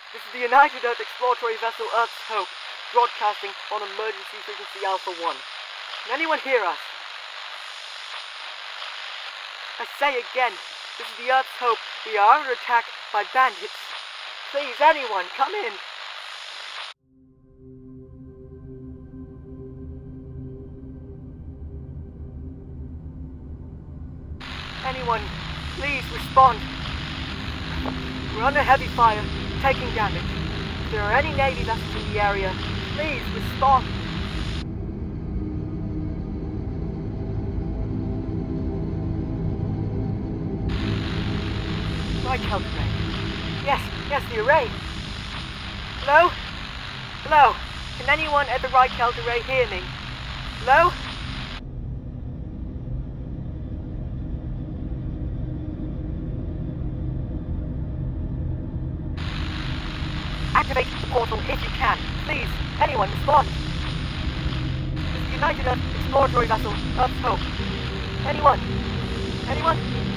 This is the United Earth Exploratory Vessel Earth's Hope, broadcasting on emergency frequency Alpha 1. Can anyone hear us? I say again, this is the Earth's Hope. We are under attack by bandits. Please, anyone, come in. Anyone, please respond. We're under heavy fire, taking damage. If there are any Navy vessels in the area, please respond. Reichelt array. Yes, the array. Hello? Hello? Can anyone at the Reichelt array hear me? Hello? Activate the portal if you can. Please, anyone respond. This is the United Earth Exploratory Vessel Earth's Hope. Anyone? Anyone?